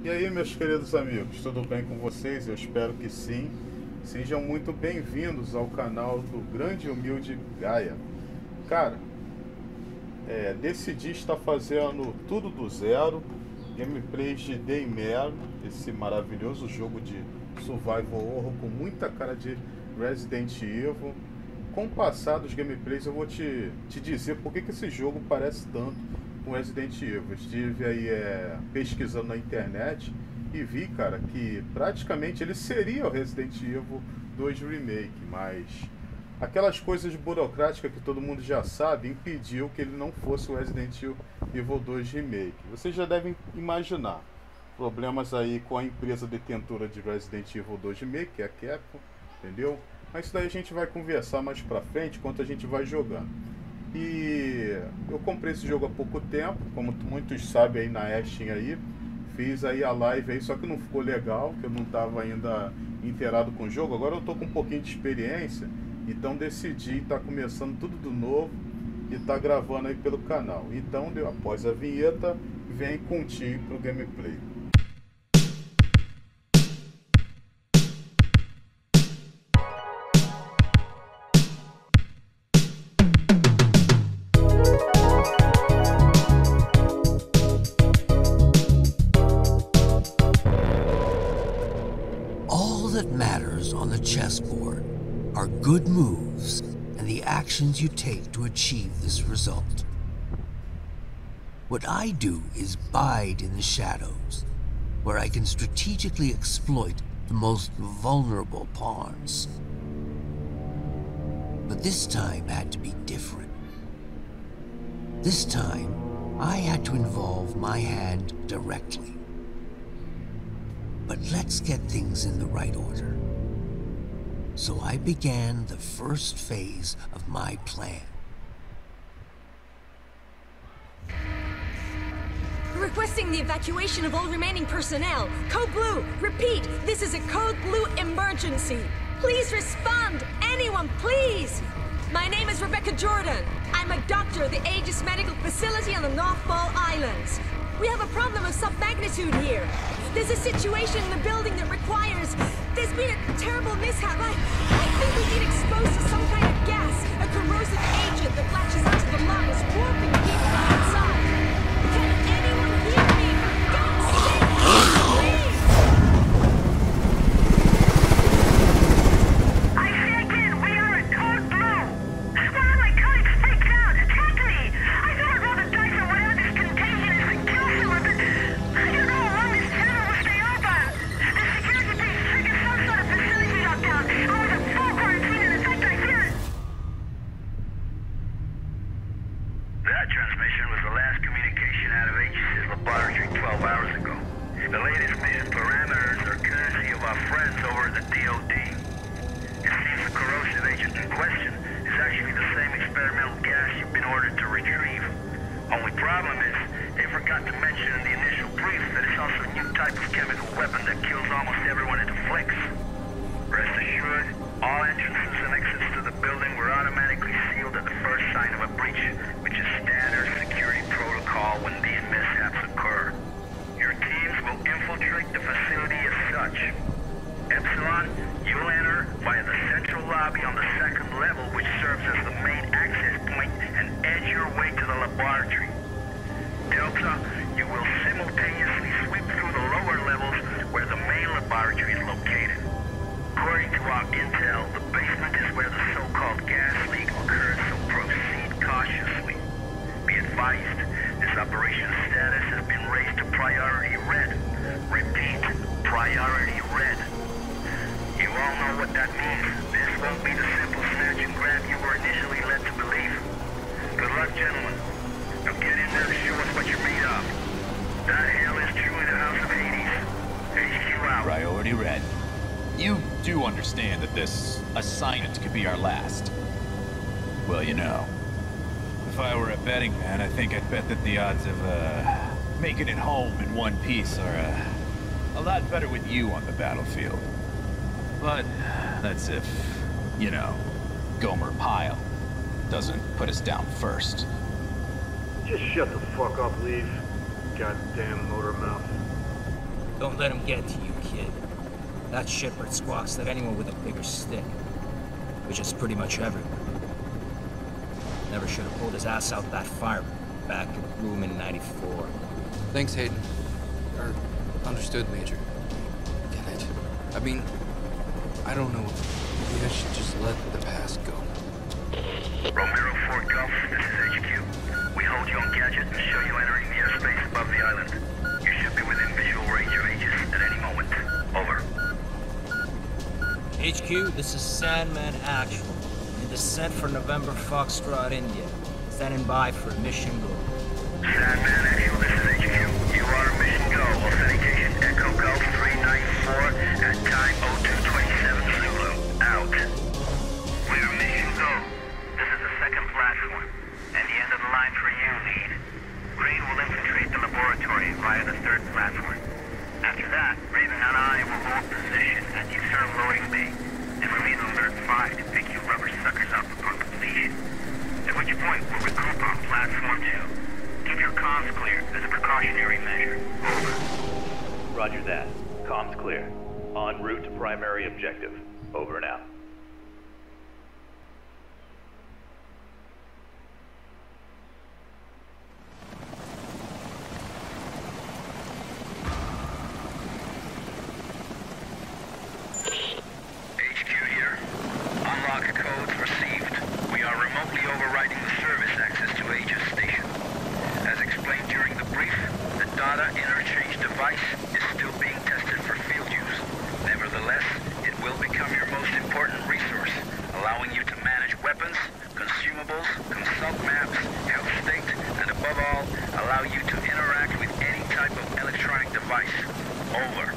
E aí, meus queridos amigos, tudo bem com vocês? Eu espero que sim. Sejam muito bem-vindos ao canal do Grande e Humilde Gaia. Cara, decidi estar fazendo tudo do zero, gameplays de Daymare, esse maravilhoso jogo de survival horror com muita cara de Resident Evil. Com o passar dos gameplays eu vou te dizer por que esse jogo parece tanto com Resident Evil. Estive aí pesquisando na internet e vi, cara, que praticamente ele seria o Resident Evil 2 Remake, mas aquelas coisas burocráticas que todo mundo já sabe impediu que ele não fosse o Resident Evil 2 Remake. Vocês já devem imaginar problemas aí com a empresa detentora de Resident Evil 2 Remake, que é a Capcom, entendeu? Mas isso daí a gente vai conversar mais pra frente enquanto a gente vai jogando. E eu comprei esse jogo há pouco tempo, como muitos sabem aí na Steam aí. Fiz aí a live aí, só que não ficou legal, que eu não estava ainda inteirado com o jogo. Agora eu tô com um pouquinho de experiência, então decidi estar começando tudo do novo e tá gravando aí pelo canal. Então, após a vinheta, vem contigo pro gameplay. On the chessboard are good moves and the actions you take to achieve this result. What I do is bide in the shadows, where I can strategically exploit the most vulnerable pawns. But this time had to be different. This time, I had to involve my hand directly. But let's get things in the right order. So I began the first phase of my plan. Requesting the evacuation of all remaining personnel. Code Blue, repeat, this is a Code Blue emergency. Please respond, anyone, please. My name is Rebecca Jordan. I'm a doctor at the Aegis Medical Facility on the North Ball Islands. We have a problem of some magnitude here. There's a situation in the building that requires... There's been a terrible mishap. I think we've been exposed to some kind of gas, a corrosive agent that latches onto the lungs, warping people outside. Can anyone hear me? For God's sake, please! I say again, we are at Code Blue. One of my colleagues freaked out. Check me! I thought I'd roll the dice on whatever this contagion is and kill someone, but I don't know how long this channel will stay open. The security base triggered some sort of facility lockdown. I was at full quarantine and in fact I fear it. That transmission was the last communication out of Aegis' laboratory 12 hours ago. The latest mission parameters are courtesy of our friends over at the DOD. It seems the corrosive agent in question is actually the same experimental gas you've been ordered to retrieve. Only problem is, they forgot to mention in the initial brief that it's also a new type of chemical weapon that kills almost everyone it afflicts. Rest assured, all entrances and exits to the building were automatically sealed at the first sign of a breach, which is standard security protocol when these mishaps occur. Your teams will infiltrate the facility as such. Epsilon, you'll enter via the central lobby on the second level, which serves as the main access point, and edge your way to the laboratory. Delta, you will simultaneously sweep through the lower levels where the main laboratory is located. According to our intel, the basement is where the so-called gas leak occurred, so proceed cautiously. Be advised, this operation's status has been raised to priority red. Repeat, priority red. You all know what that means. This won't be the simple snatch and grab you were initially led to believe. Good luck, gentlemen. Now get in there and show us what you're made of. That hell is truly the House of Hades. HQ out. Priority red. You do understand that this assignment could be our last. Well, you know, if I were a betting man, I think I'd bet that the odds of, making it home in one piece are, a lot better with you on the battlefield. But that's if, you know, Gomer Pyle doesn't put us down first. Just shut the fuck up, Leaf. Goddamn motor mouth. Don't let him get to you, kid. That shitbird squawks at anyone with a bigger stick. Which is pretty much everyone. Never should have pulled his ass out that fire back in Bloom in '94. Thanks, Hayden. Understood, Major. Get it? I mean, I don't know. Maybe I should just let the past go. Romero 4 Golf, this is HQ. We hold you on gadget and show you entering the airspace above the island. You should be within visual range of Aegis at any moment. Over. HQ, this is Sandman Actual. In descent for November Foxtrot, India. Standing by for mission go. Sandman Actual, this is HQ. You are mission go. Authentication Echo Golf 394 at time 0227 Zulu. Out. We're mission go. This is the second platform, and the end of the line for you, lead. Crane will infiltrate the laboratory via the third platform. After that, Raven and I will hold position at the external loading bay, and remain on alert 5 to pick you rubber suckers up upon completion. At which point, we'll regroup on platform 2. Keep your comms clear as a precautionary measure. Over. Roger that. Comms clear. En route to primary objective. Over and out. HQ here. Unlock codes received. We are remotely overriding the service access to Aegis Station. As explained during the brief, the data interchange device is still being tested for field use. Nevertheless, it will become your most important resource, allowing you to manage weapons, consumables, consult maps, health state, and above all, allow you to interact with any type of electronic device. Over.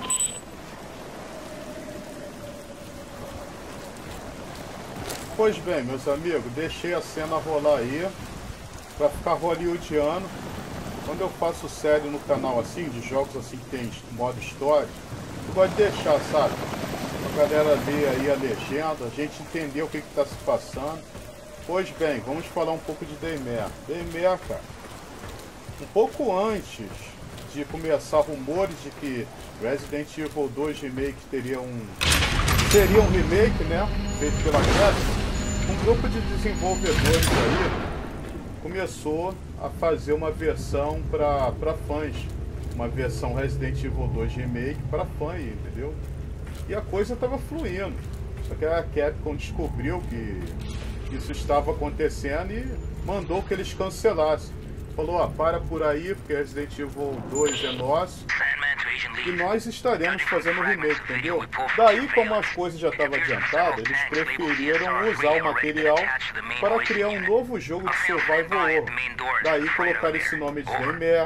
Pois bem, meus amigos, deixei a cena rolar aí pra ficar hollywoodiano. Quando eu faço série no canal assim, de jogos assim que tem modo história, eu gosto de deixar, sabe? A galera ver aí a legenda, a gente entender o que está se passando. Pois bem, vamos falar um pouco de Daymare. Daymare, cara, um pouco antes de começar rumores de que Resident Evil 2 Remake seria um remake, né? Feito pela Capcom. Um grupo de desenvolvedores aí começou a fazer uma versão para fãs, uma versão Resident Evil 2 Remake para fã, entendeu? E a coisa estava fluindo. Só que a Capcom descobriu que isso estava acontecendo e mandou que eles cancelassem. Falou, ó, para por aí, porque Resident Evil 2 é nosso e nós estaremos fazendo o remake, entendeu? Daí, como as coisas já estavam adiantadas, eles preferiram usar o material para criar um novo jogo de survival horror. Daí colocaram esse nome de Daymare.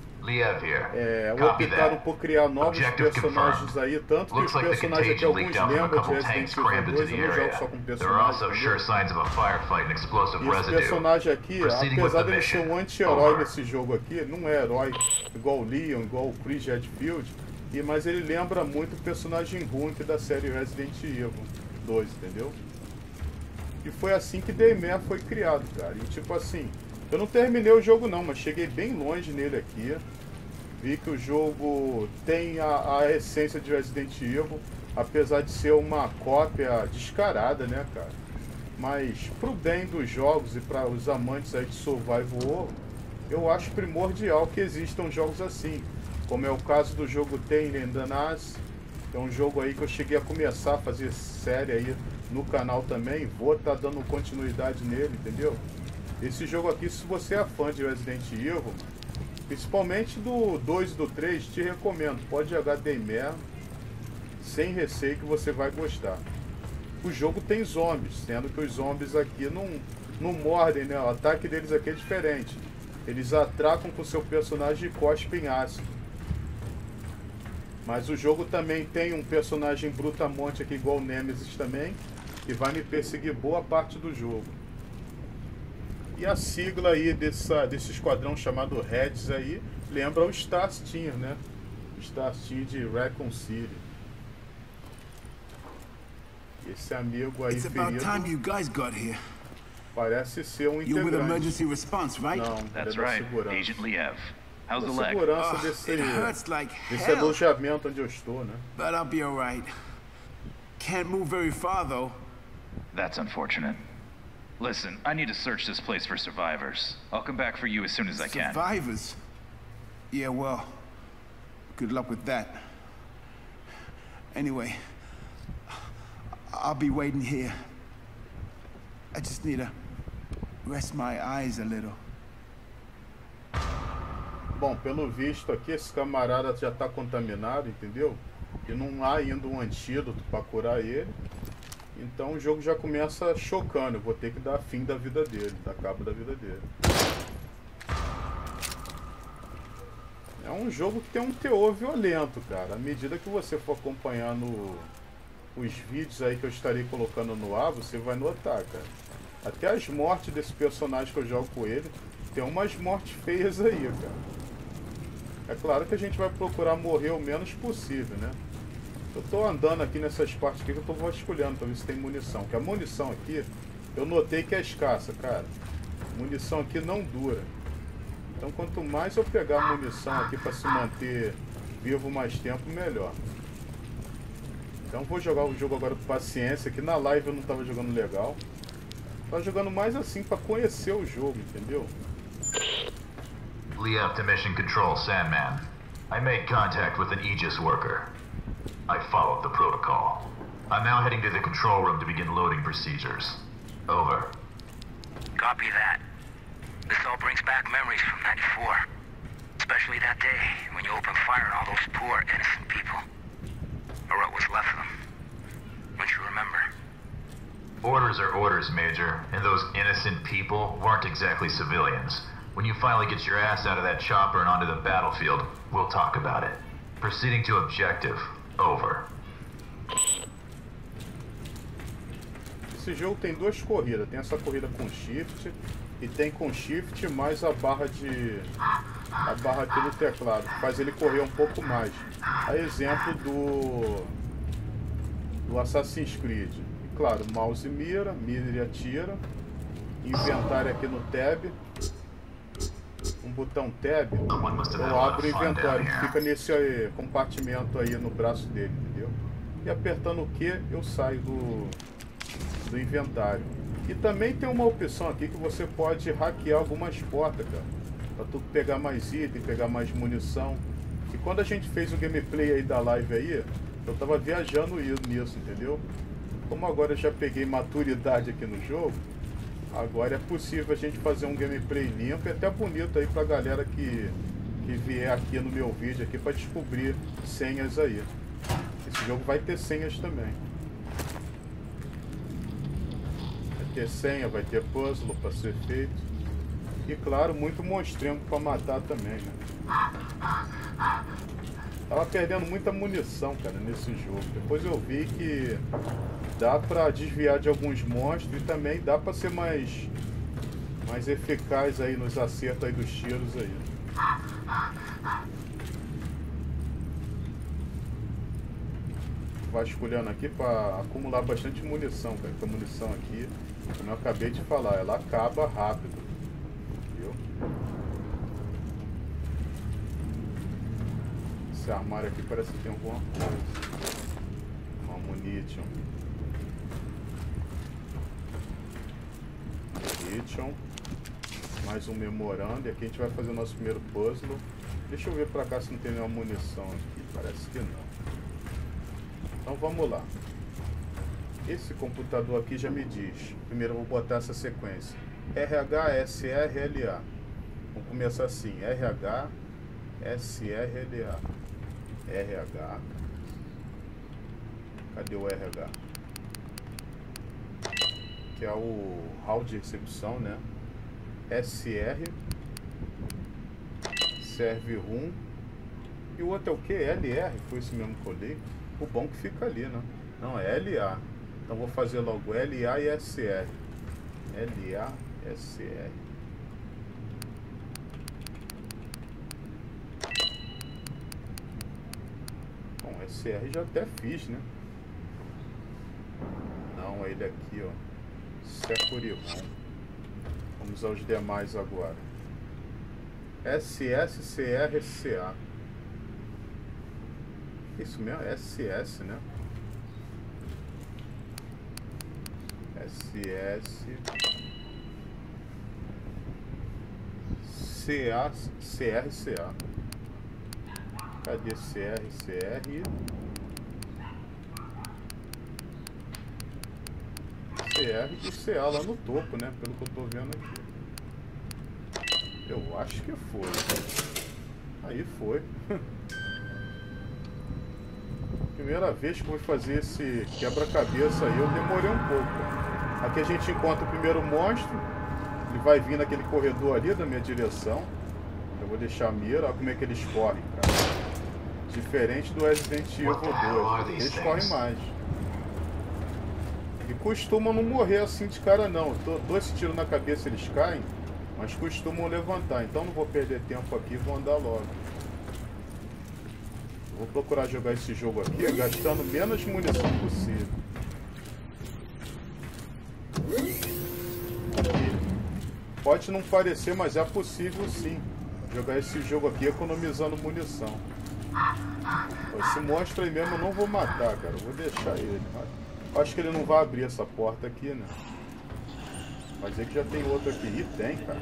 Optaram por criar novos personagens aí, tanto que os personagens aqui, alguns lembram de Resident Evil 2, eu não jogo só com personagens. E esse personagem aqui, apesar de ele ser um anti-herói nesse jogo aqui, não é herói igual o Leon, igual o Chris Redfield, mas ele lembra muito o personagem ruim da série Resident Evil 2, entendeu? E foi assim que Daymare foi criado, cara. E tipo assim, eu não terminei o jogo não, mas cheguei bem longe nele aqui. Vi que o jogo tem a essência de Resident Evil, apesar de ser uma cópia descarada, né, cara? Mas pro bem dos jogos e para os amantes aí de survival horror, eu acho primordial que existam jogos assim, como é o caso do jogo Tainted and Danaz. É um jogo aí que eu cheguei a começar a fazer série aí no canal também, vou estar dando continuidade nele, entendeu? Esse jogo aqui, se você é fã de Resident Evil, principalmente do 2 e do 3, te recomendo. Pode jogar Daymare sem receio que você vai gostar. O jogo tem zombies, sendo que os zombies aqui não mordem, né? O ataque deles aqui é diferente. Eles atracam com seu personagem e cospem ácido. Mas o jogo também tem um personagem brutamonte aqui, igual o Nemesis também, que vai me perseguir boa parte do jogo. E a sigla aí desse esquadrão chamado Reds aí, lembra o Star Team, né? O Star Team de Raccoon City. Esse amigo aí ferido parece ser um integrante. You're with emergency response, right? Não, That's right, Agent Liev. How's the a leg? segurança desse hell, alojamento onde eu estou, né? but I'll be all right. Can't move very far, though. That's unfortunate. Listen, I need to search this place for survivors. I'll come back for you as soon as I can. Survivors? Yeah, well, good luck with that. Anyway, I'll be waiting here. I just need to rest my eyes a little. Bom, pelo visto aqui, esse camarada já tá contaminado, entendeu? E não há ainda um antídoto para curar ele. Então o jogo já começa chocando. Eu vou ter que dar fim da vida dele, dar cabo da vida dele. É um jogo que tem um teor violento, cara. À medida que você for acompanhando os vídeos aí que eu estarei colocando no ar, você vai notar, cara. Até as mortes desse personagem que eu jogo com ele, tem umas mortes feias aí, cara. É claro que a gente vai procurar morrer o menos possível, né? Eu tô andando aqui nessas partes aqui que eu tô vasculhando pra ver se tem munição. Porque a munição aqui, eu notei que é escassa, cara. Munição aqui não dura. Então quanto mais eu pegar munição aqui pra se manter vivo mais tempo, melhor. Então vou jogar o jogo agora com paciência, que na live eu não tava jogando legal. Tava jogando mais assim pra conhecer o jogo, entendeu? Liep to Mission Control, Sandman. I made contact with an Aegis worker. I followed the protocol. I'm now heading to the control room to begin loading procedures. Over. Copy that. This all brings back memories from 94. Especially that day when you opened fire on all those poor, innocent people. Or what was left of them. Don't you remember? Orders are orders, Major, and those innocent people weren't exactly civilians. When you finally get your ass out of that chopper and onto the battlefield, we'll talk about it. Proceeding to objective. Over. Esse jogo tem duas corridas. Tem essa corrida com shift e tem com shift mais a barra aqui do teclado, que faz ele correr um pouco mais. A exemplo do Assassin's Creed. E claro, mouse mira e atira. Inventário aqui no tab. Um botão tab, eu abro o inventário, que fica nesse compartimento aí no braço dele, entendeu? E apertando o Q, eu saio do inventário. E também tem uma opção aqui que você pode hackear algumas portas, cara, pra tu pegar mais item, pegar mais munição. E quando a gente fez o gameplay aí da live aí, eu tava viajando nisso, entendeu? Como agora eu já peguei maturidade aqui no jogo, agora é possível a gente fazer um gameplay limpo e até bonito aí pra galera que vier aqui no meu vídeo aqui pra descobrir senhas aí. Esse jogo vai ter senhas também. Vai ter senha, vai ter puzzle pra ser feito. E claro, muito monstrengo pra matar também, né? Tava perdendo muita munição, cara, nesse jogo. Depois eu vi que dá pra desviar de alguns monstros e também dá pra ser mais eficaz aí nos acertos aí dos tiros aí. Vasculhando aqui pra acumular bastante munição, cara. Porque a munição aqui, como eu acabei de falar, ela acaba rápido. Viu? Esse armário aqui parece que tem alguma coisa. Uma munition. Mais um memorando. E aqui a gente vai fazer o nosso primeiro puzzle. Deixa eu ver pra cá se não tem nenhuma munição aqui. Parece que não. Então vamos lá. Esse computador aqui já me diz. Primeiro eu vou botar essa sequência. RH-SR-LA. Vamos começar assim. RH-SR-LA. RH. Cadê o RH? Que é o hall de recepção, né? SR. Serve room. E o outro é o que? LR? Foi esse mesmo que eu li. O bom que fica ali, né? Não, é LA. Então vou fazer logo LA e SR. LA, SR. Bom, SR já até fiz, né? Não, é ele aqui, ó. Security Room. Vamos aos demais agora. SSCRCA. Isso mesmo? SS, né? CRCA. Cadê CR? CR e CA lá no topo, né? Pelo que eu tô vendo aqui. Eu acho que foi. Aí foi. Primeira vez que eu vou fazer esse quebra-cabeça aí, eu demorei um pouco. Aqui a gente encontra o primeiro monstro. Ele vai vir naquele corredor ali da minha direção. Eu vou deixar a mira. Olha como é que eles correm, cara. Diferente do Resident Evil 2. Eles correm mais. E costumam não morrer assim de cara não. Dou esse tiro na cabeça, eles caem. Mas costumam levantar. Então não vou perder tempo aqui e vou andar logo. Vou procurar jogar esse jogo aqui gastando menos munição possível. Pode não parecer, mas é possível sim jogar esse jogo aqui economizando munição. Esse monstro aí mesmo eu não vou matar, cara. Eu vou deixar ele. Acho que ele não vai abrir essa porta aqui, né? Mas é que já tem outro aqui. E tem, cara.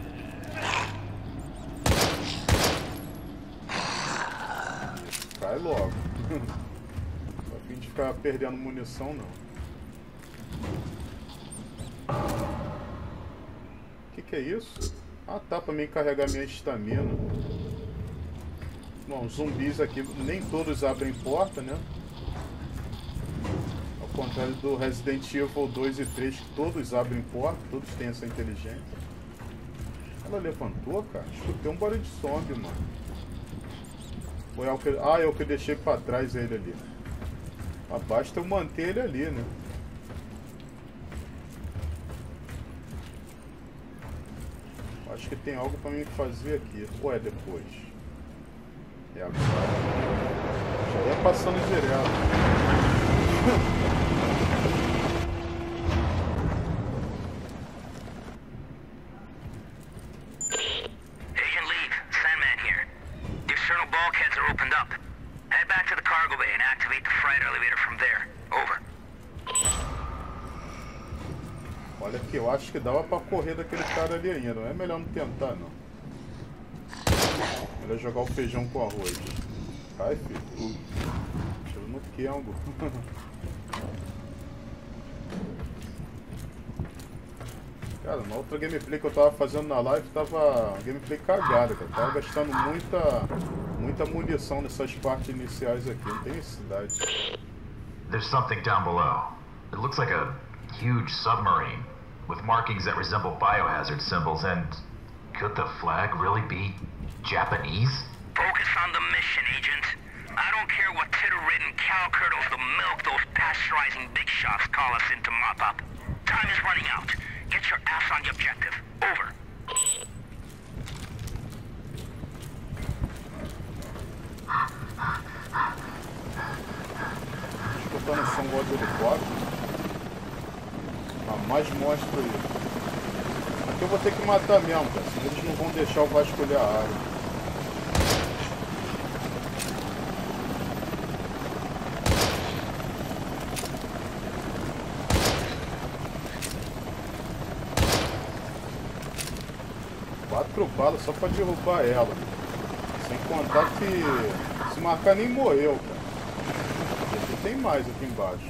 Cai logo. Não tô a fim de ficar perdendo munição, não. Que é isso? Ah, tá, pra mim carregar minha estamina. Bom, zumbis aqui, nem todos abrem porta, né? Ao contrário do Resident Evil 2 e 3, que todos abrem porta, todos têm essa inteligência. Ela levantou, cara? Escutei um barulho de zombie, mano. Foi algo que... Ah, é o que eu deixei pra trás ele ali. Ah, basta eu manter ele ali, né? Acho que tem algo pra mim fazer aqui. Ou é depois? É agora. Já ia passando direto. Agent Lead, Sandman here. The external bulkheads are opened up. Head back to the cargo bay and activate the freight elevator from there. Over. Olha aqui, eu acho que dava pra correr daquele cara ali ainda. Não é melhor não tentar, não. Melhor jogar o feijão com arroz. Cai, filho. Tiro no Kengo. Cara, na outra gameplay que eu tava fazendo na live, tava gameplay cagada, cara. Tava gastando muita munição nessas partes iniciais aqui. Não tem necessidade. There's something down below. It looks like a huge submarine with markings that resemble biohazard symbols, and could the flag really be Japanese? Focus on the mission, Agent. I don't care what titter-ridden cow curdles the milk those pasteurizing big shots call us in to mop up. Time is running out. Get your ass on the objective. Over. Escutando o som do helicóptero. Ah, mais monstro aí. Aqui eu vou ter que matar mesmo, cara. Senão eles não vão deixar eu vasculhar a área. Quatro balas só pra derrubar ela. Sem contar que se marcar nem morreu, cara. E aqui tem mais aqui embaixo.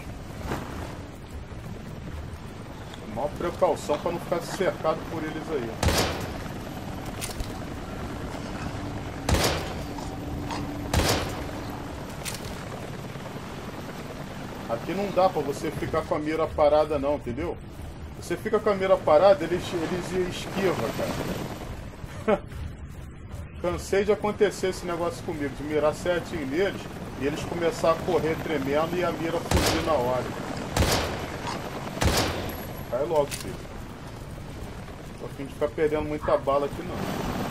Maior precaução para não ficar cercado por eles aí. Aqui não dá para você ficar com a mira parada não, entendeu? Você fica com a mira parada, eles esquivam, cara. Cansei de acontecer esse negócio comigo, de mirar certinho neles e eles começar a correr tremendo e a mira fugir na hora. Cai logo, filho. Tô a fim de ficar perdendo muita bala aqui não.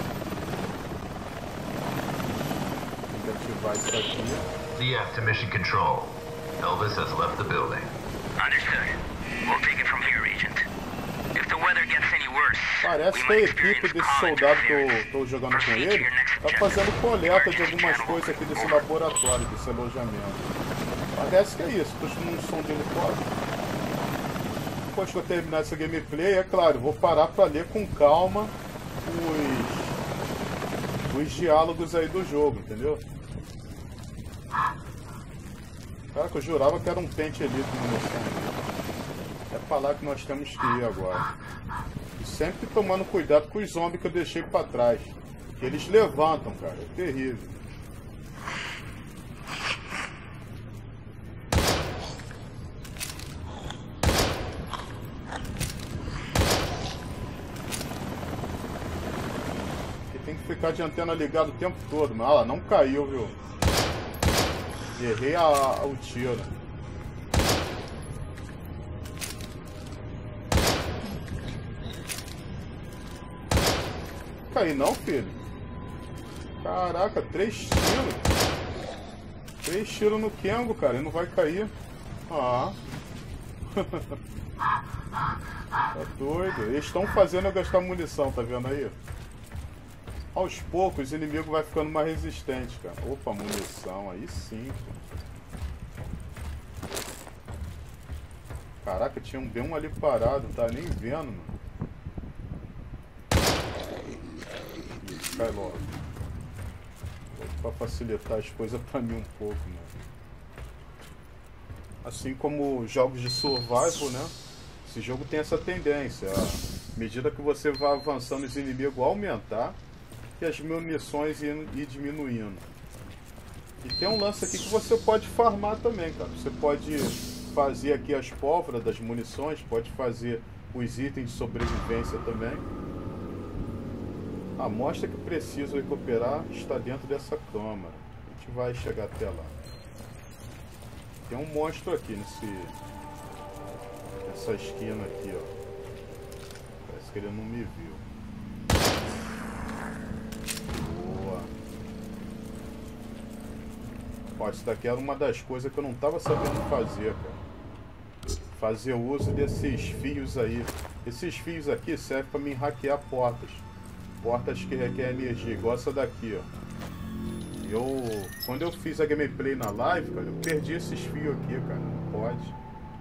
Tem que ativar isso aqui. DF to mission control. Elvis has left the building. Understood. We'll take it from here, Agent. If Parece que a equipe desse soldado que eu tô jogando com ele tá fazendo coleta de algumas coisas aqui desse laboratório, desse alojamento. Parece que é isso, tô escutando um som de helicóptero. Depois que eu terminar essa gameplay, é claro, vou parar pra ler com calma os diálogos aí do jogo, entendeu? Cara, que eu jurava que era um pente elite de munição. É pra lá que nós temos que ir agora. E sempre tomando cuidado com os zombies que eu deixei pra trás. Que eles levantam, cara. É terrível. E tem que ficar de antena ligada o tempo todo. Mas ela não caiu, viu? Errei o tiro. Cair não, filho? Caraca, 3 tiros. 3 tiros no Kengo, cara. Ele não vai cair. Ah. Tá doido. Eles estão fazendo eu gastar munição, tá vendo aí? Aos poucos, o inimigo vai ficando mais resistente, cara. Opa, munição. Aí sim, cara. Caraca, tinha um B1 ali parado. Não tá nem vendo, mano. Cai logo. Pra facilitar as coisas pra mim um pouco, né? Assim como jogos de survival, né? Esse jogo tem essa tendência. À medida que você vai avançando, os inimigos aumentar e as munições ir diminuindo. E tem um lance aqui que você pode farmar também, cara. Você pode fazer aqui as pólvoras das munições, pode fazer os itens de sobrevivência também. A amostra que preciso recuperar está dentro dessa câmara. A gente vai chegar até lá. Tem um monstro aqui nessa esquina aqui, ó. Parece que ele não me viu. Boa. Ó, isso daqui era uma das coisas que eu não estava sabendo fazer, cara. Fazer uso desses fios aí. Esses fios aqui servem para me hackear portas. Portas que requerem energia, igual essa daqui, ó. Quando eu fiz a gameplay na live, cara, eu perdi esses fios aqui, cara. Não pode.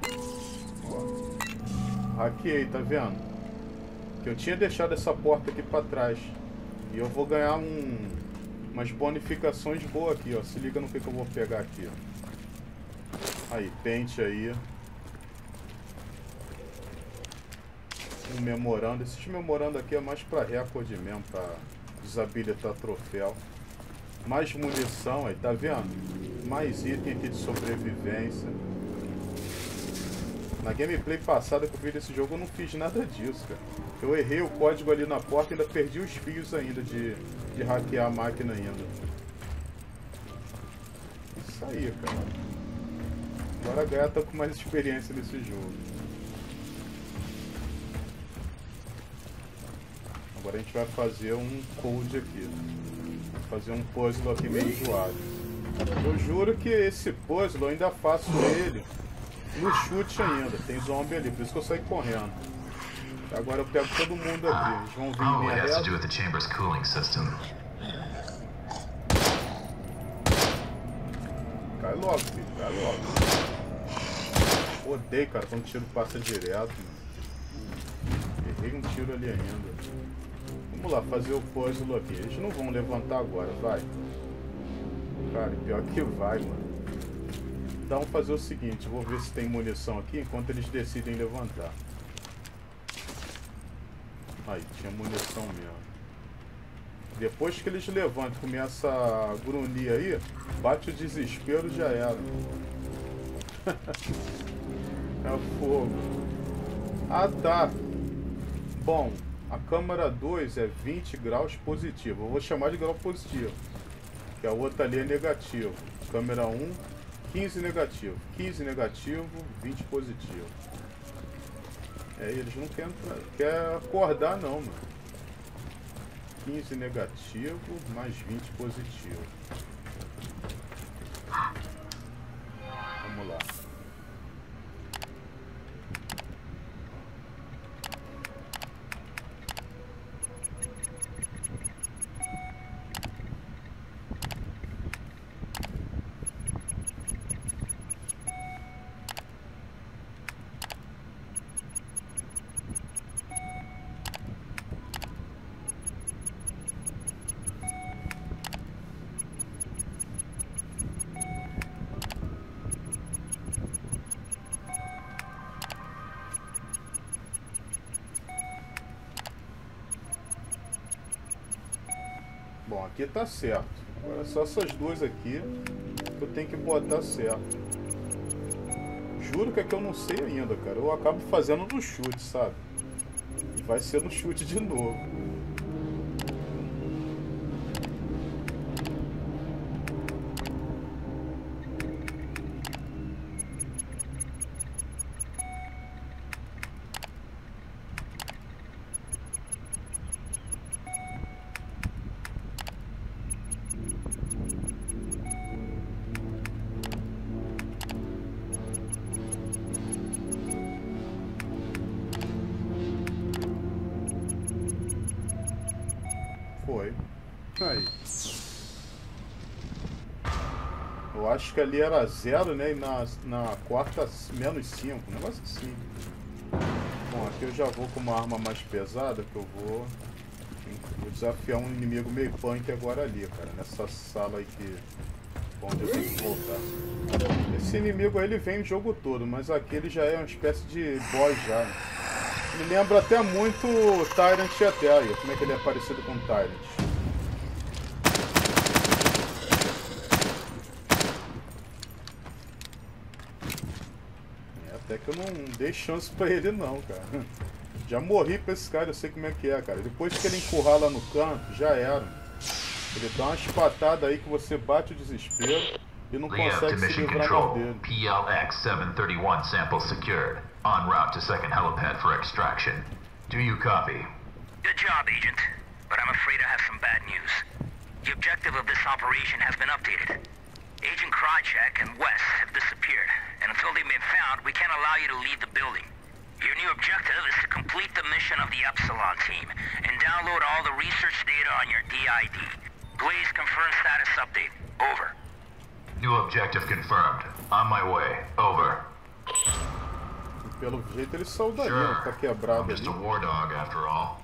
Ó. Hackeei, tá vendo? Que eu tinha deixado essa porta aqui pra trás. E eu vou ganhar umas bonificações boas aqui, ó. Se liga no que eu vou pegar aqui, ó. Aí, pente aí. Um memorando. Esses memorando aqui é mais pra recorde mesmo, pra desabilitar troféu. Mais munição aí, tá vendo? Mais item aqui de sobrevivência. Na gameplay passada que eu vi desse jogo eu não fiz nada disso, cara. Eu errei o código ali na porta e ainda perdi os fios ainda de hackear a máquina ainda. Isso aí, cara. Agora a Gaia tá com mais experiência nesse jogo. Agora a gente vai fazer um code aqui. Fazer um puzzle aqui meio enjoado. Eu juro que esse puzzle eu ainda faço ele no chute ainda. Tem zombie ali, por isso que eu saí correndo. Agora eu pego todo mundo aqui. Eles vão vir em minha reta. Cai logo, filho. Cai logo. Odeio, cara, quando o tiro passa direto. Mano. Errei um tiro ali ainda. Vamos lá, fazer o puzzle aqui. Eles não vão levantar agora, vai. Cara, pior que vai, mano. Então vamos fazer o seguinte, vou ver se tem munição aqui enquanto eles decidem levantar. Aí, tinha munição mesmo. Depois que eles levantam e começa a grunir aí, bate o desespero e já era. É fogo. Ah, tá. Bom, a câmara 2 é 20 graus positivo. Eu vou chamar de grau positivo. Que a outra ali é negativo. Câmera 1, 15 negativo. 15 negativo, 20 positivo. É, eles não querem acordar não, mano. 15 negativo, mais 20 positivo. Vamos lá. Bom, aqui tá certo. Agora só essas duas aqui que eu tenho que botar certo. Juro que aqui eu não sei ainda, cara. Eu acabo fazendo no chute, sabe? E vai ser no chute de novo. Foi. Aí. Eu acho que ali era 0, né? E na quarta, menos 5. Um negócio assim. Bom, aqui eu já vou com uma arma mais pesada, que eu vou desafiar um inimigo meio punk agora ali, cara. Nessa sala aí que... onde eu tenho que voltar. Esse inimigo aí, ele vem o jogo todo, mas aqui ele já é uma espécie de boss já, né? Me lembra até muito o Tyrant até aí. Como é que ele é parecido com o Tyrant? Até que eu não dei chance pra ele não, cara. Já morri pra esse cara, eu sei como é que é, cara. Depois que ele encurrala no canto, já era. Ele dá umas patadas aí que você bate o desespero e não consegue se livrar mais dele. PLX 731 sample secured. En route to second helipad for extraction. Do you copy? Good job, Agent. But I'm afraid I have some bad news. The objective of this operation has been updated. Agent Krychek and Wes have disappeared, and until they've been found, we can't allow you to leave the building. Your new objective is to complete the mission of the Epsilon team, and download all the research data on your DID. Please confirm status update. Over. New objective confirmed. On my way. Over. Pelo jeito ele saiu daí, né? Tá quebrado ali. War Dog, after all.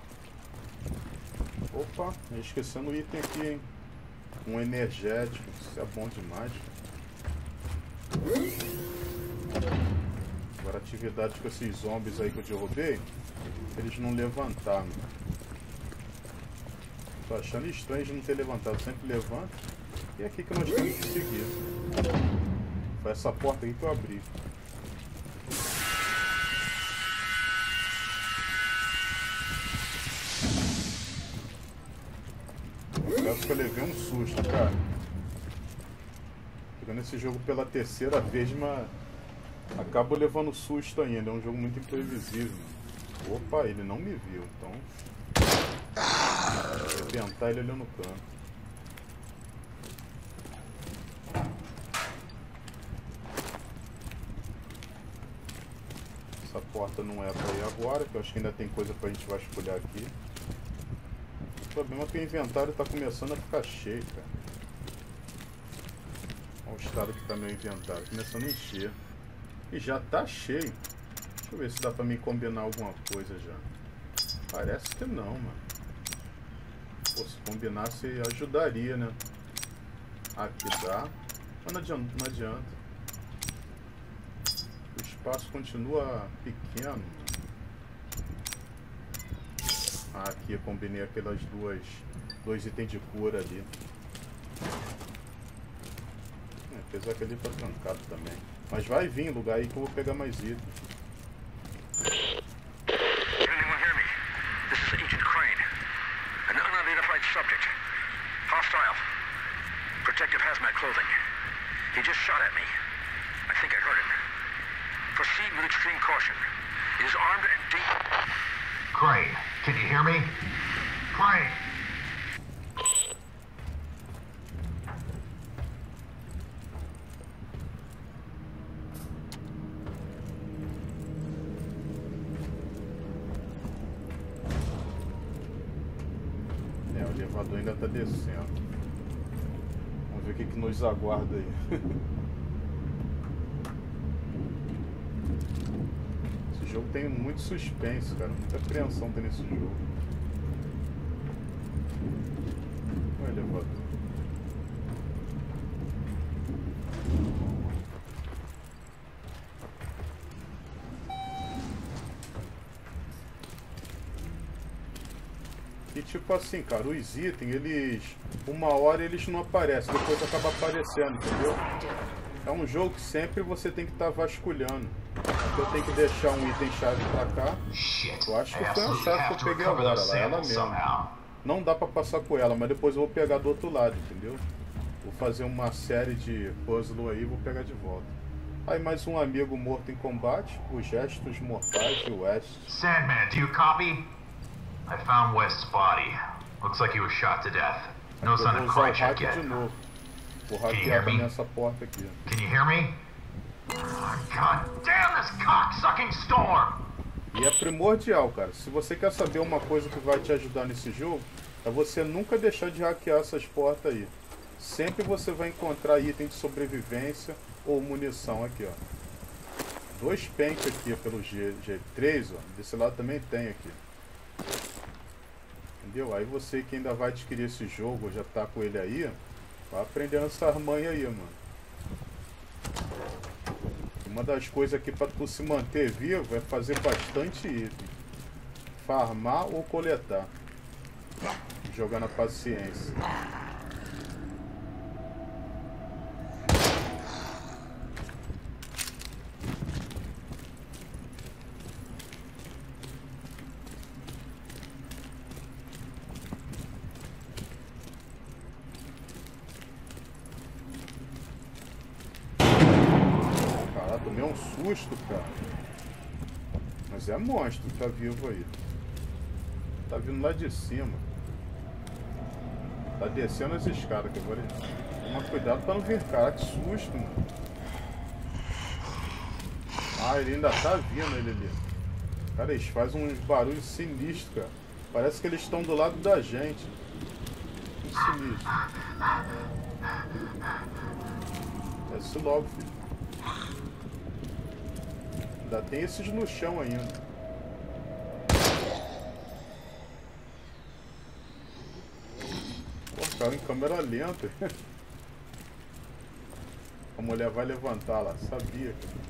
Opa, esquecendo o item aqui, hein? Um energético, isso é bom demais. Agora atividade com esses zombies aí que eu derrubei, eles não levantaram. Tô achando estranho de não ter levantado, sempre levanta. E é aqui que nós temos que seguir. Foi essa porta aí que eu abri. Acho que eu levei um susto, cara. Jogando esse jogo pela terceira vez, mas acabo levando susto ainda. É um jogo muito imprevisível. Opa, ele não me viu, então vou arrebentar ele ali no canto. Essa porta não é pra ir agora, que eu acho que ainda tem coisa pra gente vasculhar aqui. O problema é que o inventário tá começando a ficar cheio, cara. Olha o estado que tá meu inventário, começando a encher. E já tá cheio. Deixa eu ver se dá pra me combinar alguma coisa já. Parece que não, mano. Pô, se combinasse ajudaria, né? Aqui dá. Mas não adianta, não adianta. O espaço continua pequeno. Aqui eu combinei aquelas dois itens de cura ali. Apesar que ali tá trancado também. Mas vai vir lugar aí que eu vou pegar mais itens. Anyone hear me? This is Agent Crane. An unidentified subject. Hostile. Protective hazmat clothing. He just shot at me. I think I heard him. Proceed with extreme caution. He is armed and deep. Crane, can you hear me? Crane! É, o elevador ainda tá descendo. Vamos ver o que nos aguarda aí. Esse jogo tem muito suspense, cara. Muita apreensão tem nesse jogo. O elevador. Kit tipo assim, cara, os itens, eles... Uma hora eles não aparecem, depois acaba aparecendo, entendeu? É um jogo que sempre você tem que estar vasculhando. Eu tenho que deixar um item-chave pra cá. Eu acho que foi uma chave que eu peguei agora, lá, ela mesma. Não dá pra passar com ela, mas depois eu vou pegar do outro lado, entendeu? Vou fazer uma série de puzzle aí e vou pegar de volta. Aí mais um amigo morto em combate, os gestos mortais de West. Sandman, do you copy? I found West's body. Looks like he was shot to death. No sign of cry check yet. De novo. Vou hackear também essa porta aqui. Can you hear me? God damn this cocksucking storm! E é primordial, cara. Se você quer saber uma coisa que vai te ajudar nesse jogo, é você nunca deixar de hackear essas portas aí. Sempre você vai encontrar item de sobrevivência ou munição aqui, ó. 2 pentes aqui pelo G3, ó. Desse lado também tem aqui. Entendeu? Aí você que ainda vai adquirir esse jogo, ou já tá com ele aí, vai aprendendo essa manha aí, mano. Uma das coisas aqui para tu se manter vivo é fazer bastante item. Farmar ou coletar. Jogar na paciência. Tomei um susto, cara. Mas é monstro que tá vivo aí. Tá vindo lá de cima. Tá descendo as escadas aqui agora. Toma cuidado pra não vir, cara. Que susto, mano. Ah, ele ainda tá vindo, ele ali. Cara, eles fazem uns barulhos sinistros, cara. Parece que eles estão do lado da gente. Que sinistro. Desce logo, filho. Ainda tem esses no chão ainda. Pô, cara, em câmera lenta. A mulher vai levantar lá, sabia, cara.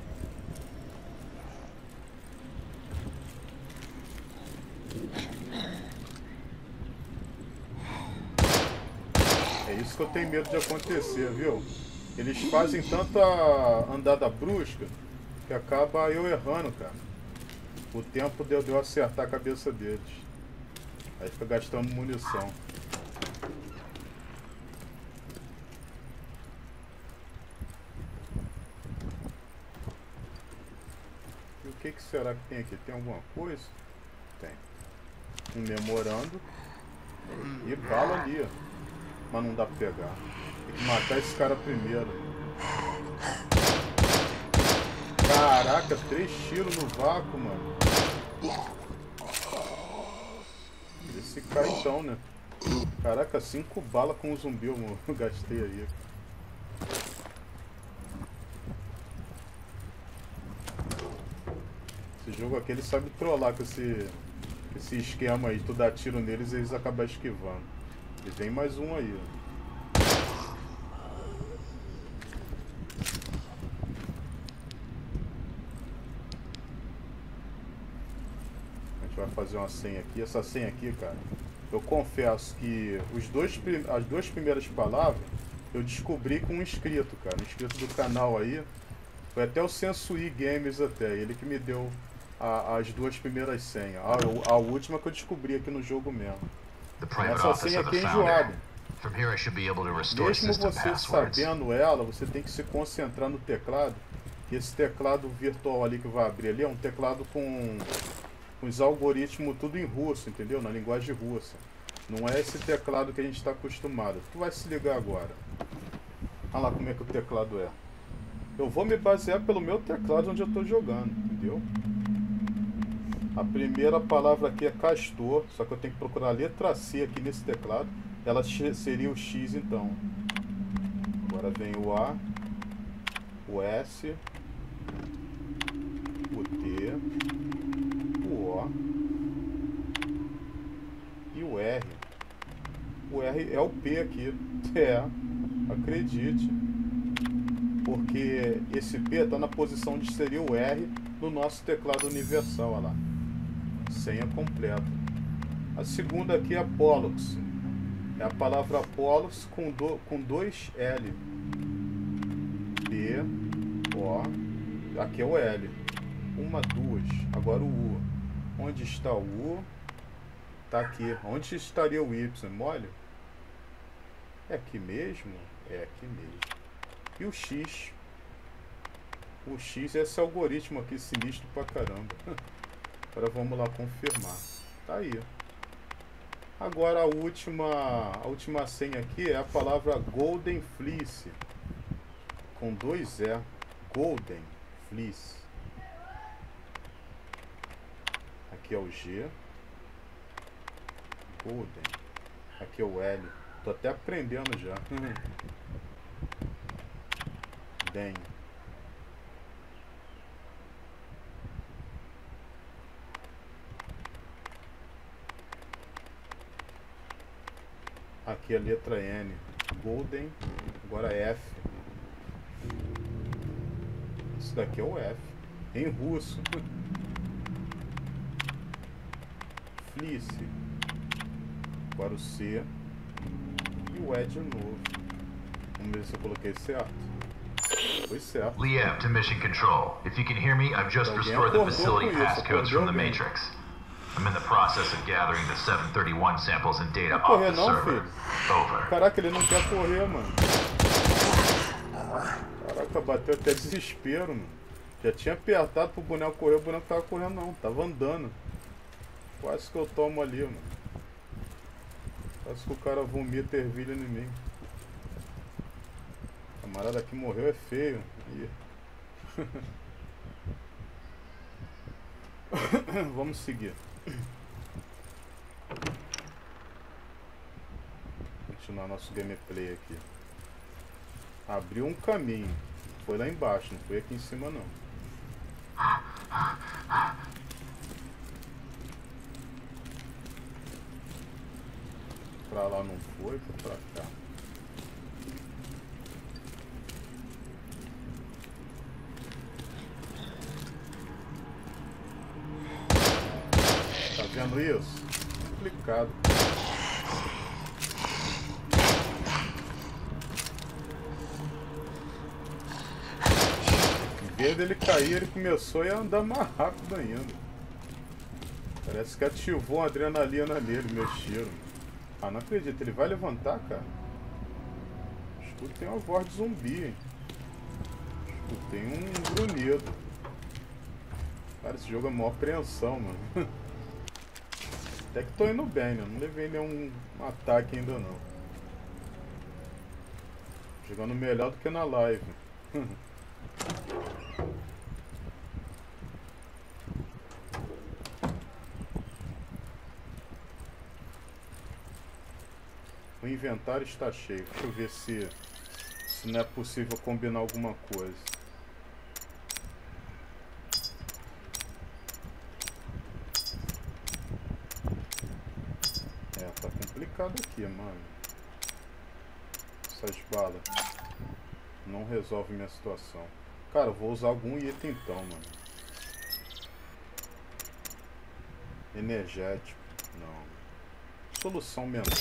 É isso que eu tenho medo de acontecer, viu? Eles fazem tanta andada brusca que acaba eu errando, cara. O tempo de eu acertar a cabeça deles. Aí fica gastando munição. E o que será que tem aqui? Tem alguma coisa? Tem. Um memorando. E bala ali, ó. Mas não dá pra pegar. Tem que matar esse cara primeiro. Caraca, 3 tiros no vácuo, mano. Esse cai então, né? Caraca, 5 balas com o zumbi eu gastei aí. Esse jogo aqui ele sabe trollar com esse esquema aí. Tu dá tiro neles e eles acabam esquivando. E vem mais um aí, ó. Vai fazer uma senha aqui. Essa senha aqui, cara, eu confesso que as 2 primeiras palavras eu descobri com um inscrito, cara, um inscrito do canal aí. Foi até o Sensui Games até, ele que me deu as 2 primeiras senhas. A última que eu descobri aqui no jogo mesmo. Essa senha aqui é enjoada. Mesmo você sabendo ela, você tem que se concentrar no teclado. E esse teclado virtual ali que vai abrir ali é um teclado com os algoritmos tudo em russo, entendeu? Na linguagem russa. Não é esse teclado que a gente está acostumado. Tu vai se ligar agora. Olha lá como é que o teclado é. Eu vou me basear pelo meu teclado onde eu estou jogando, entendeu? A primeira palavra aqui é castor, só que eu tenho que procurar a letra C aqui nesse teclado. Ela seria o X então. Agora vem o A, o S, o T, o O e o R. O R é o P aqui. É, acredite. Porque esse P está na posição de seria o R no nosso teclado universal, olha lá. Senha completa. A segunda aqui é Pollux. É a palavra Pollux com dois L. P, O. Aqui é o L. Uma, duas. Agora o U. Onde está o U? Tá aqui. Onde estaria o Y? Mole? É aqui mesmo? É aqui mesmo. E o X? O X é esse algoritmo aqui sinistro pra caramba. Agora vamos lá confirmar. Tá aí. Agora a última senha aqui é a palavra Golden Fleece. Com dois E. Golden Fleece. Aqui é o G. Golden. Aqui é o L. Tô até aprendendo já. Den. Aqui a letra N. Golden. Agora F. Isso daqui é o F. Em russo. Fleece. Agora o C. E o E de novo. Vamos ver se eu coloquei certo. Foi certo. Liev to Mission Control. If you can hear me, I've just restored the facility passcodes from the Matrix. I'm in the process of gathering the 731 samples and data off the server. Over. Caraca, ele não quer correr, mano. Caraca, bateu até desespero, mano. Já tinha apertado pro boneco correr, o boneco tava correndo não, tava andando. Quase que eu tomo ali, mano. Quase que o cara vomita ervilha em mim. O camarada aqui morreu é feio. Vamos seguir. Continuar nosso gameplay aqui. Abriu um caminho. Foi lá embaixo, não foi aqui em cima não. Pra lá não foi, foi pra cá. Tá vendo isso? Complicado. Em vez dele cair, ele começou a andar mais rápido ainda. Parece que ativou a adrenalina nele, meu tiro. Ah, não acredito, ele vai levantar, cara? Escutei uma voz de zumbi, hein? Escutei um grunhido. Cara, esse jogo é maior apreensão, mano. Até que tô indo bem, né? Não levei nenhum ataque ainda não. Jogando melhor do que na live. O inventário está cheio. Deixa eu ver se não é possível combinar alguma coisa. Tá complicado aqui, mano. Essas balas não resolvem minha situação. Cara, eu vou usar algum item então, mano. Energético. Não. Solução mental.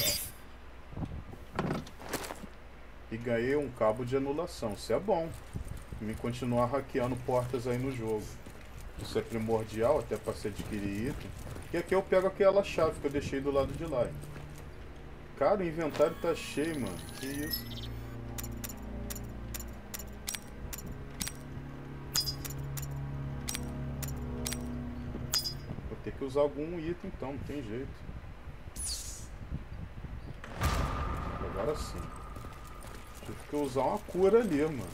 E ganhei um cabo de anulação. Isso é bom. Me continuar hackeando portas aí no jogo. Isso é primordial até para se adquirir item. E aqui eu pego aquela chave que eu deixei do lado de lá. Cara, o inventário tá cheio, mano. Que isso? Vou ter que usar algum item então, não tem jeito. Agora sim. Tive que usar uma cura ali, mano.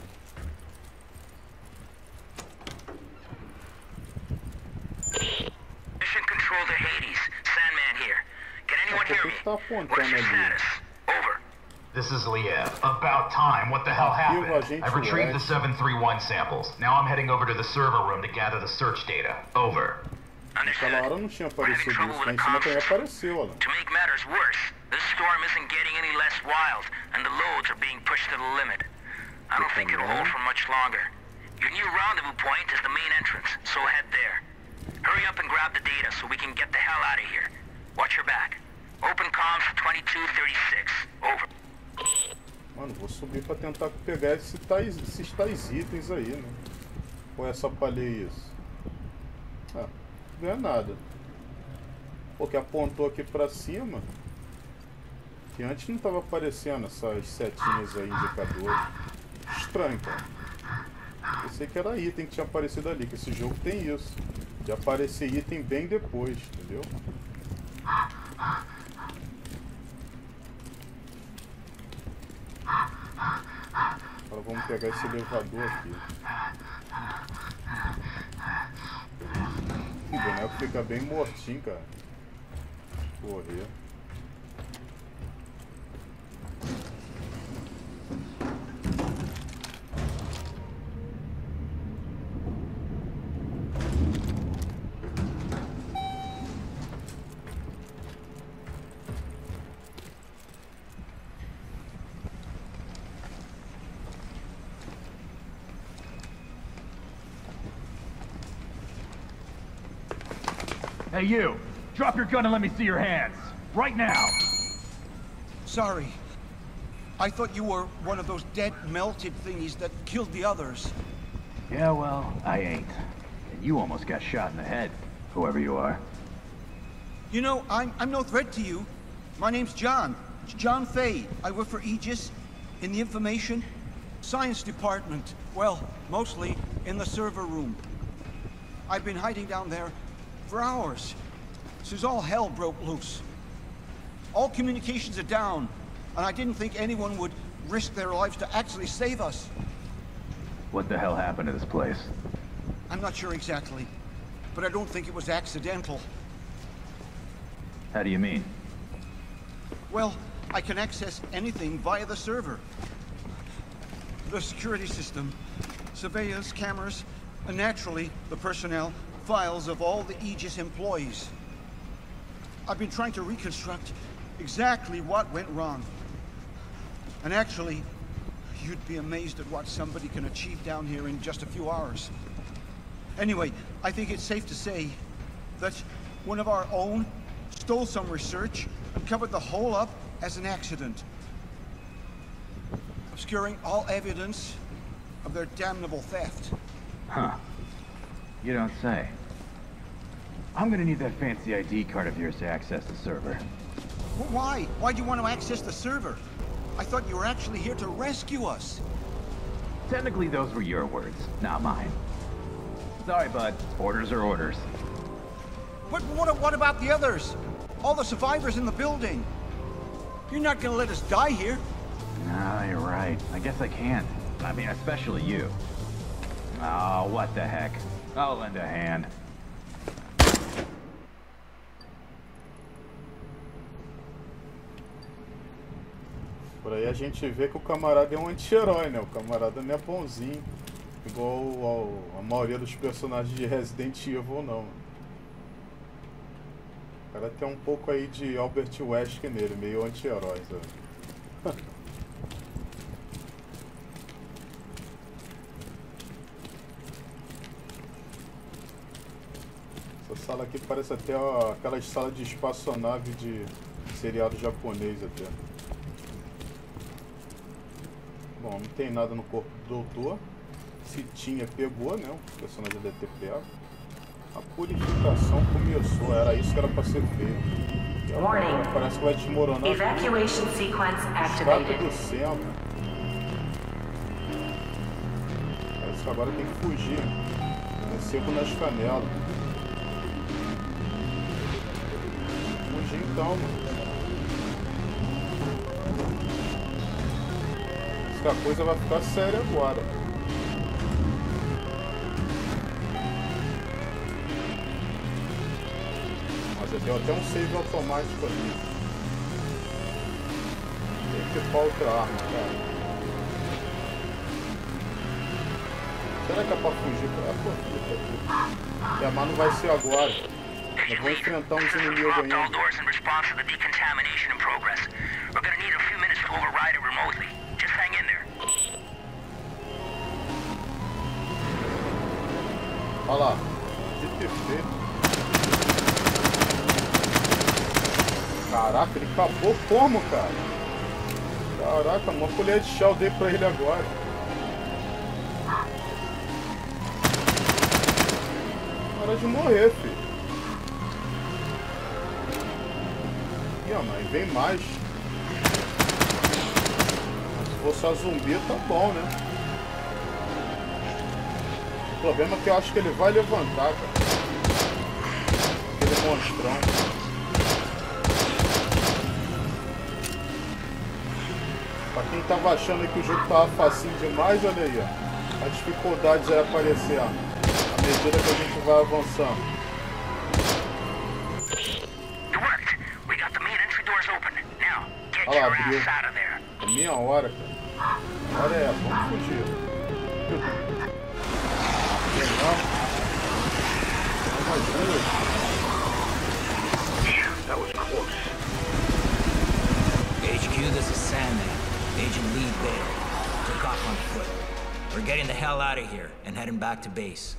Mission Control to Hades. Sandman here. Can anyone hear me? Tá apontando What's your ali. status? Over. This is Liev. About time. What the hell happened? I've retrieved the 731 samples. Now I'm heading over to the server room to gather the search data. Over. Naquela hora não tinha aparecido isso. Lá em cima também apareceu, olha. To make matters worse, this storm isn't getting any less wild, and the loads are being pushed to the limit. I don't think it'll hold for much longer. Your new rendezvous point is the main entrance, so head there. Hurry up and grab the data so we can get the hell out of here. Watch your back. Open comms 2236. Over. Mano, vou subir pra tentar pegar esses tais itens aí, né? Ou é só pra ler isso? Ah, não é nada. Pô, que apontou aqui pra cima. Que antes não tava aparecendo essas setinhas aí, indicadores. Estranho, cara. Pensei que era item que tinha aparecido ali, que esse jogo tem isso. De aparecer item bem depois, entendeu? Agora vamos pegar esse elevador aqui. O boneco fica bem mortinho, cara. Correr. Hey, you! Drop your gun and let me see your hands! Right now! Sorry. I thought you were one of those dead, melted thingies that killed the others. Yeah, well, I ain't. And you almost got shot in the head, whoever you are. You know, I'm no threat to you. My name's John. John Fay. I work for Aegis in the information science department. Well, mostly in the server room. I've been hiding down there for hours, since all hell broke loose. All communications are down, and I didn't think anyone would risk their lives to actually save us. What the hell happened to this place? I'm not sure exactly, but I don't think it was accidental. How do you mean? Well, I can access anything via the server. The security system, surveillance cameras, and naturally, the personnel files of all the Aegis employees. I've been trying to reconstruct exactly what went wrong. And actually, you'd be amazed at what somebody can achieve down here in just a few hours. Anyway, I think it's safe to say that one of our own stole some research and covered the whole up as an accident, obscuring all evidence of their damnable theft. Huh. You don't say. I'm gonna need that fancy ID card of yours to access the server. Well, why? Why do you want to access the server? I thought you were actually here to rescue us. Technically, those were your words, not mine. Sorry, bud. Orders are orders. But what about the others? All the survivors in the building? You're not gonna let us die here. No, you're right. I guess I can't. I mean, especially you. Oh, what the heck. I'll lend a hand. Por aí a gente vê que o camarada é um anti-herói, né? O camarada não é bonzinho, igual a maioria dos personagens de Resident Evil, não. O cara tem um pouco aí de Albert Wesker nele, meio anti-herói, sabe? Essa sala aqui parece até aquelas salas de espaçonave de seriado japonês até. Bom, não tem nada no corpo do doutor. Se tinha, pegou, né? O personagem deve ter pego. A purificação começou, era isso que era pra ser feito. Warning. Parece que vai desmoronar. Evacuation sequence activated. Do céu. Parece que agora tem que fugir. É seco nas canelas. Fugir então, mano. A coisa vai ficar séria agora. Mas eu tenho até um save automático ali. Tem que equipar outra arma, cara. Será que é pra fugir pra lá? Mas não vai ser agora. Nós vamos enfrentar uns inimigos ainda. Olha lá, de perfeito. Caraca, ele acabou como, cara? Caraca, uma colher de chá eu dei pra ele agora. Hora de morrer, filho. Ih, mãe, vem mais. Se for só zumbi, tá bom, né? O problema é que eu acho que ele vai levantar, cara. Aquele monstrão. Pra quem tava achando que o jogo tava facinho demais, olha aí, ó. A dificuldade já vai aparecer, ó. À medida que a gente vai avançando. Olha lá, abriu. É minha hora, cara. Olha é, vamos fugir. That was close. HQ, this is Sandman. Agent Lee Bailey. Took off on foot. We're getting the hell out of here and heading back to base.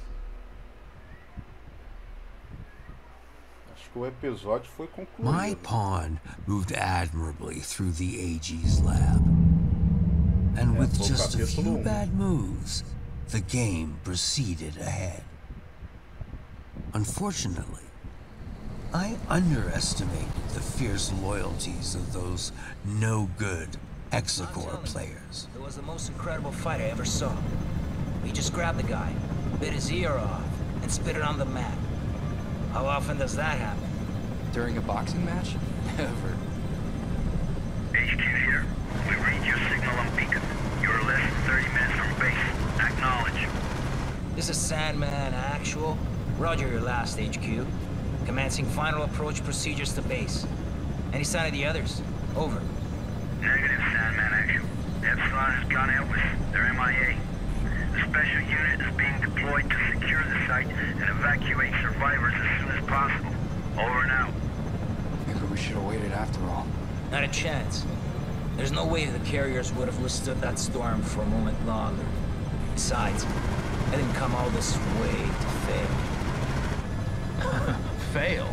Acho que o episódio foi concluído. My pawn moved admirably through the AG's lab. And with just a few bad moves, the game proceeded ahead. Unfortunately, I underestimated the fierce loyalties of those no-good Exocor players. It was the most incredible fight I ever saw. We just grabbed the guy, bit his ear off, and spit it on the mat. How often does that happen? During a boxing match? Never. HQ here. We read your signal on beacon. You're less than 30 minutes from base. Acknowledge. This is Sandman Actual. Roger your last, HQ. Commencing final approach procedures to base. Any sign of the others? Over. Negative, Sandman Actual. Epsilon has gone Elvis. They're MIA. The special unit is being deployed to secure the site and evacuate survivors as soon as possible. Over and out. Maybe we should have waited after all. Not a chance. There's no way the carriers would have withstood that storm for a moment longer. Besides, I didn't come all this way to fail. Fail?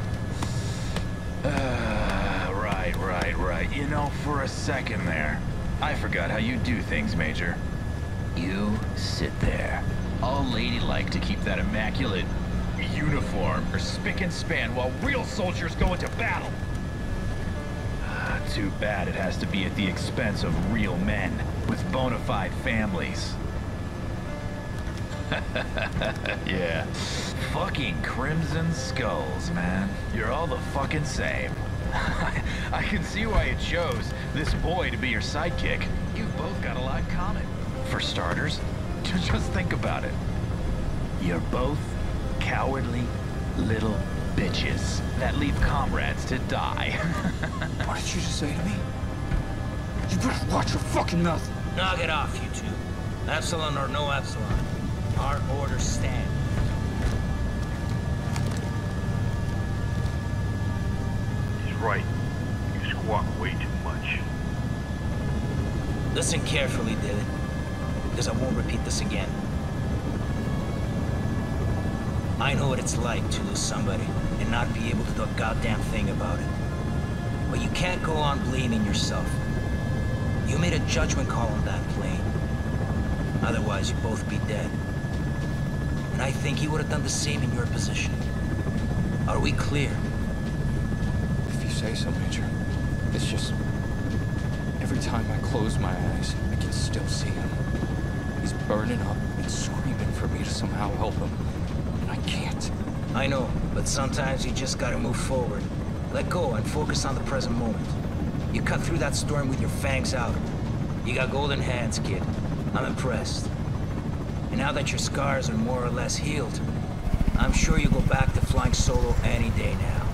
Right. You know, for a second there, I forgot how you do things, Major. You sit there, all ladylike to keep that immaculate uniform or spick and span while real soldiers go into battle. Too bad it has to be at the expense of real men with bona fide families. Yeah. Fucking Crimson Skulls, man. You're all the fucking same. I can see why you chose this boy to be your sidekick. You've both got a lot in common. For starters, just think about it. You're both cowardly little bitches that leave comrades to die. What did you just say to me? You better watch your fucking mouth. Knock it off, you two. Epsilon or no Epsilon. Our orders stand. He's right. You squawk way too much. Listen carefully, David, because I won't repeat this again. I know what it's like to lose somebody and not be able to do a goddamn thing about it. But you can't go on blaming yourself. You made a judgment call on that plane. Otherwise, you'd both be dead. And I think you would have done the same in your position. Are we clear? If you say so, Major. It's just... every time I close my eyes, I can still see him. He's burning up and screaming for me to somehow help him. And I can't. I know, but sometimes you just gotta move forward. Let go and focus on the present moment. You cut through that storm with your fangs out. You got golden hands, kid. I'm impressed. And now that your scars are more or less healed, I'm sure you go back to flying solo any day now.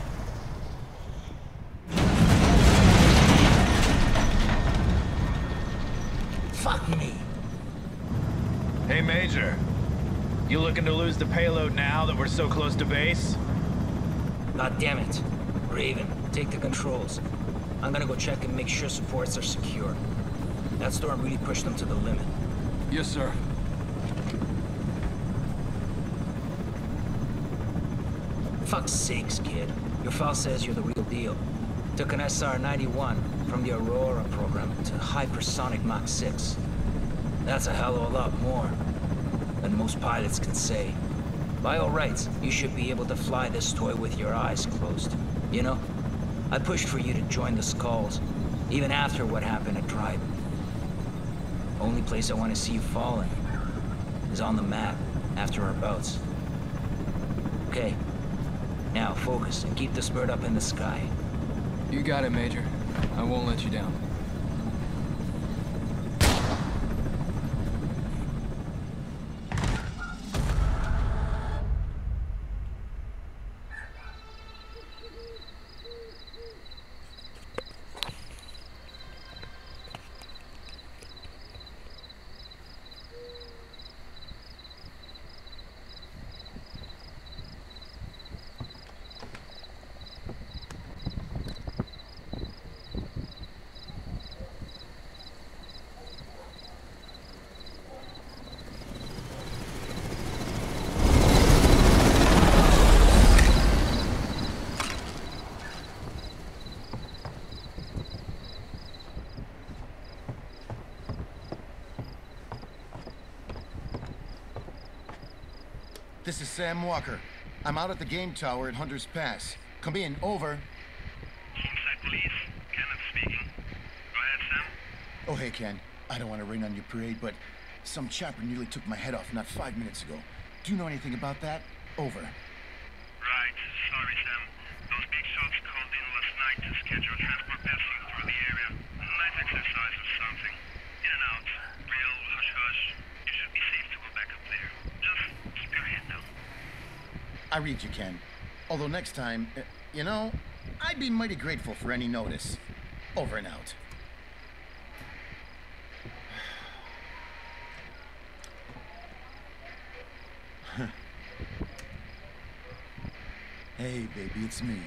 Fuck me. Hey, Major. You looking to lose the payload now that we're so close to base? God damn it. Raven, take the controls. I'm gonna go check and make sure supports are secure. That storm really pushed them to the limit. Yes, sir. Fuck's sakes, kid. Your file says you're the real deal. Took an SR-91 from the Aurora program to hypersonic Mach 6. That's a hell of a lot more than most pilots can say. By all rights, you should be able to fly this toy with your eyes closed. You know, I pushed for you to join the Skulls, even after what happened at Tribe. Only place I want to see you falling is on the map after our bouts. Okay, now focus and keep this bird up in the sky. You got it, Major. I won't let you down. This is Sam Walker. I'm out at the game tower at Hunter's Pass. Come in, over. Homicide Police, Kenneth speaking. Go ahead, Sam. Oh, hey, Ken. I don't want to rain on your parade, but some chopper nearly took my head off not 5 minutes ago. Do you know anything about that? Over. Right. Sorry, Sam. Those big shots called in last night to schedule transport passing through the area. Night exercise or something. In and out. Real hush-hush. You should be safe to go back up there. Just keep your head down. I read you, Ken. Although next time, you know, I'd be mighty grateful for any notice. Over and out. Hey, baby, it's me.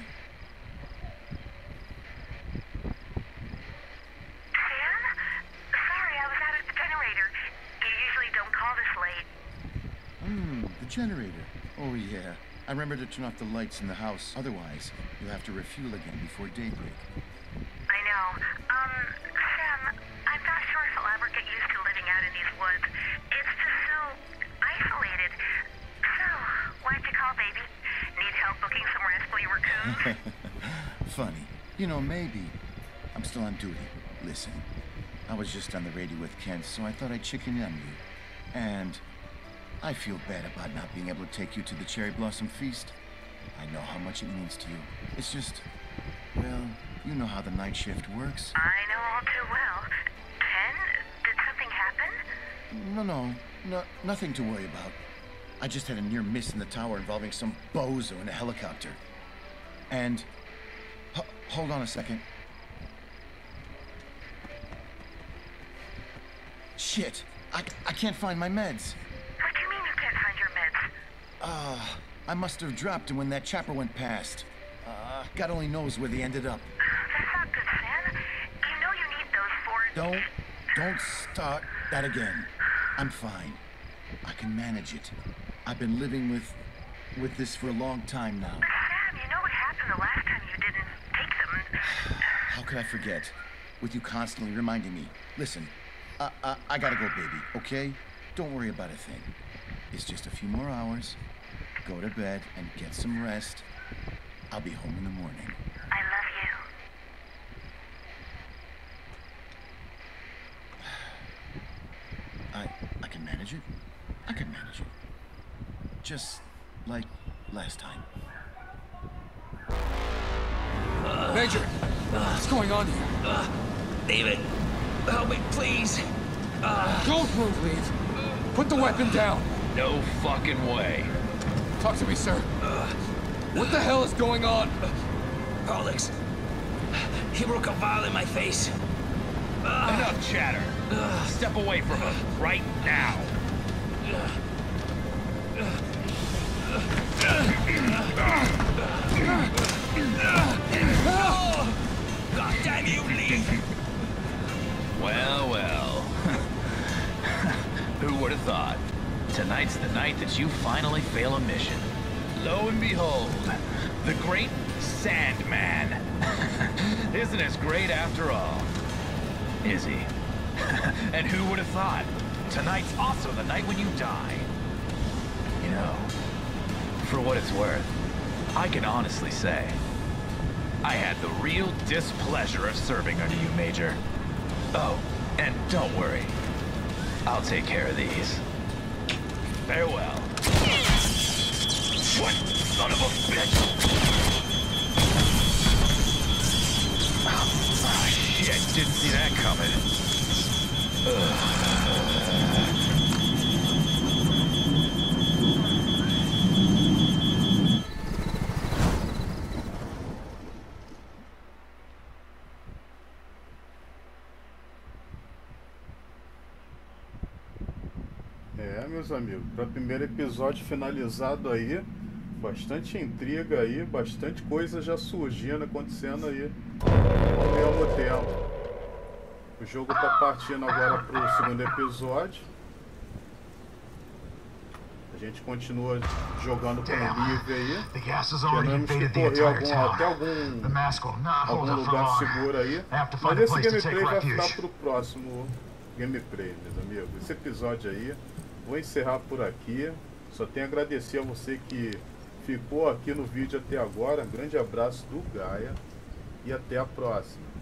Sam? Sorry, I was out at the generator. You usually don't call this late. The generator. Oh, yeah. I remember to turn off the lights in the house. Otherwise, you'll have to refuel again before daybreak. I know. Sam, I'm not sure if I'll ever get used to living out in these woods. It's just so isolated. So, why'd you call, baby? Need help booking some rascally raccoons? Funny. You know, maybe. I'm still on duty. Listen, I was just on the radio with Kent, so I thought I'd chicken in on you. And I feel bad about not being able to take you to the Cherry Blossom Feast. I know how much it means to you. It's just, well, you know how the night shift works. I know all too well. Ken, did something happen? No, nothing to worry about. I just had a near miss in the tower involving some bozo in a helicopter. And, hold on a second. Shit, I can't find my meds. What do you mean you can't find your meds? I must have dropped them when that chopper went past. God only knows where they ended up. That's not good, Sam. You know you need those for... Don't start that again. I'm fine. I can manage it. I've been living with this for a long time now. But Sam, you know what happened the last time you didn't take them. How could I forget? With you constantly reminding me. Listen, I gotta go, baby, okay? Don't worry about a thing. It's just a few more hours. Go to bed and get some rest. I'll be home in the morning. I love you. I can manage it. I can manage it. Just like last time. Major! What's going on here? David, help me, please. Don't move, Leave. Put the weapon down. No fucking way. Talk to me, sir. What the hell is going on? Alex, he broke a vial in my face. Enough chatter. Step away from him right now. God damn you, Lee! Well, well. Who would have thought? Tonight's the night that you finally fail a mission. Lo and behold, the great Sandman. Isn't as great after all. Is he? And who would have thought? Tonight's also the night when you die. You know, for what it's worth, I can honestly say, I had the real displeasure of serving under you, Major. Oh, and don't worry. I'll take care of these. Farewell. What son of a bitch! Oh, shit, didn't see that coming. Meus amigos, para o primeiro episódio finalizado aí, bastante intriga aí, bastante coisa já surgindo, acontecendo aí ao mesmo tempo. O jogo tá partindo agora pro segundo episódio. A gente continua jogando com o Liv aí. Queremos que correr até algum lugar seguro aí. Mas esse gameplay vai ficar pro próximo gameplay, meus amigos. Esse episódio aí vou encerrar por aqui. Só tenho a agradecer a você que ficou aqui no vídeo até agora. Um grande abraço do Gaia e até a próxima.